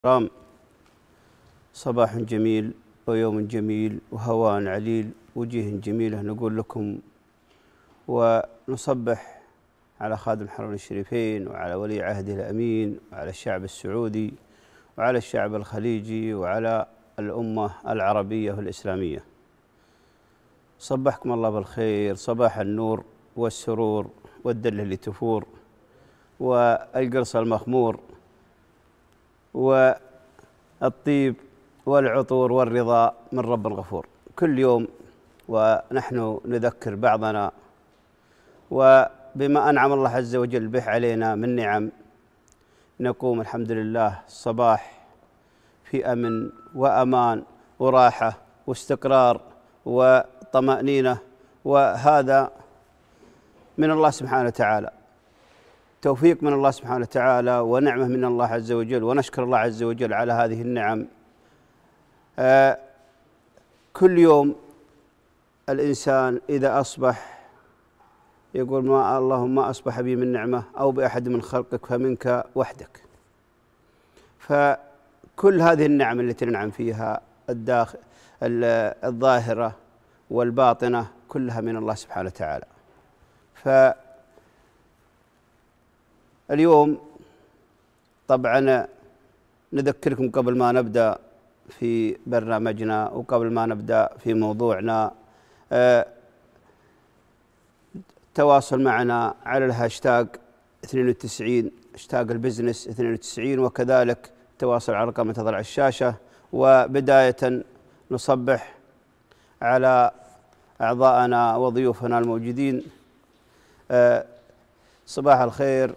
رام، صباح جميل ويوم جميل وهواء عليل وجيه جميلة نقول لكم، ونصبح على خادم الحرمين الشريفين وعلى ولي عهده الأمين وعلى الشعب السعودي وعلى الشعب الخليجي وعلى الأمة العربية والإسلامية. صبحكم الله بالخير، صباح النور والسرور والدلة اللي تفور والقرص المخمور والطيب والعطور والرضا من رب غفور. كل يوم ونحن نذكر بعضنا وبما أنعم الله عز وجل به علينا من نعم، نقوم الحمد لله الصباح في أمن وأمان وراحة واستقرار وطمأنينة، وهذا من الله سبحانه وتعالى، توفيق من الله سبحانه وتعالى ونعمة من الله عز وجل، ونشكر الله عز وجل على هذه النعم. كل يوم الإنسان إذا أصبح يقول ما اللهم ما أصبح بي من نعمة أو بأحد من خلقك فمنك وحدك. فكل هذه النعم التي ننعم فيها الظاهرة والباطنة كلها من الله سبحانه وتعالى. فاليوم طبعا نذكركم قبل ما نبدأ في برنامجنا وقبل ما نبدأ في موضوعنا، تواصل معنا على الهاشتاج 92 هاشتاج البزنس 92، وكذلك تواصل على الرقم تظهر على الشاشة. وبداية نصبح على أعضائنا وضيوفنا الموجودين. صباح الخير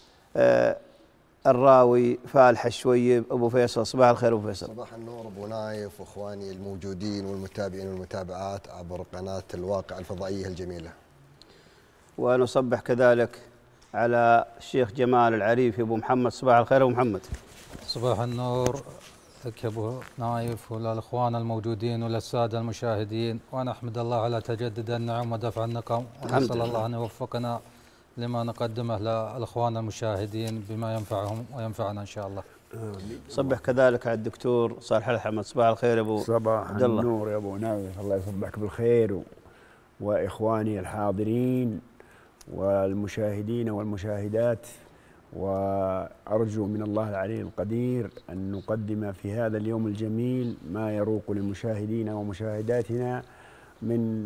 الراوي فالح الشويب أبو فيصل. صباح الخير أبو فيصل. صباح النور أبو نايف وإخواني الموجودين والمتابعين والمتابعات عبر قناة الواقع الفضائية الجميلة. ونصبح كذلك على الشيخ جمال العريفي أبو محمد. صباح الخير أبو محمد. صباح النور لك يا أبو نايف وللإخوان الموجودين وللسادة المشاهدين، ونحمد الله على تجدد النعم ودفع النقم، ونسأل الله أن يوفقنا لما نقدمه للإخوان المشاهدين بما ينفعهم وينفعنا إن شاء الله. صبح كذلك على الدكتور صالح الحمد. صباح الخير أبو صباح النور يا أبو نايف، الله يصبحك بالخير وإخواني الحاضرين والمشاهدين والمشاهدات. وأرجو من الله العلي القدير أن نقدم في هذا اليوم الجميل ما يروق لمشاهدينا ومشاهداتنا من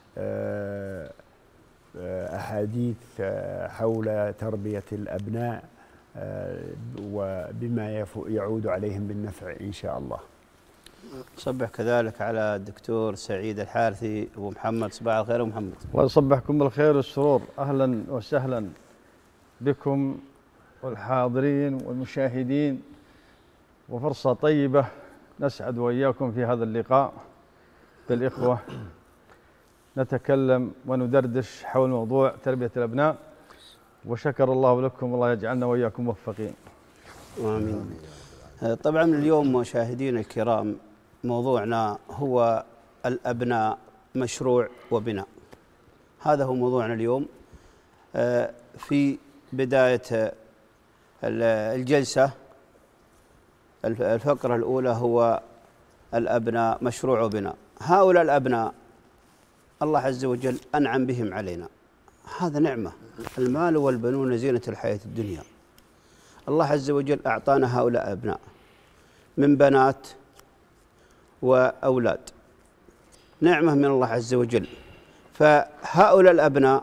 أحاديث حول تربية الأبناء وبما يعود عليهم بالنفع إن شاء الله. صبح كذلك على الدكتور سعيد الحارثي أبو محمد. صباح الخير أبو محمد. الله يصبحكم بالخير والسرور، أهلا وسهلا بكم والحاضرين والمشاهدين، وفرصة طيبة نسعد وإياكم في هذا اللقاء بالإخوة، نتكلم وندردش حول موضوع تربية الأبناء، وشكر الله لكم، والله يجعلنا وإياكم موفقين. آمين. طبعا اليوم مشاهدينا الكرام موضوعنا هو الأبناء مشروع وبناء. هذا هو موضوعنا اليوم. في بداية الجلسة الفقرة الأولى هو الأبناء مشروع وبناء. هؤلاء الأبناء الله عز وجل أنعم بهم علينا، هذا نعمة. المال والبنون زينة الحياة الدنيا. الله عز وجل أعطانا هؤلاء أبناء من بنات وأولاد، نعمة من الله عز وجل. فهؤلاء الأبناء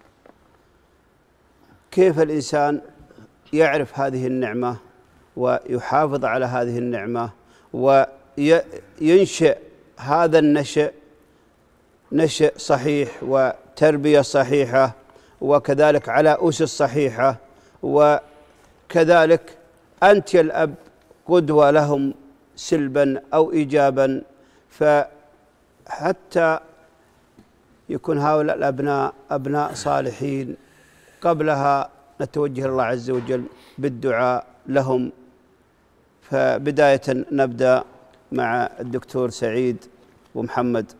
كيف الإنسان يعرف هذه النعمة ويحافظ على هذه النعمة وينشئ هذا النشأ نشأ صحيح وتربية صحيحة، وكذلك على أسس صحيحة، وكذلك أنت يا الأب قدوة لهم سلبا أو إيجابا، فحتى يكون هؤلاء الأبناء أبناء صالحين. قبلها نتوجه الله عز وجل بالدعاء لهم. فبداية نبدأ مع الدكتور سعيد ومحمد.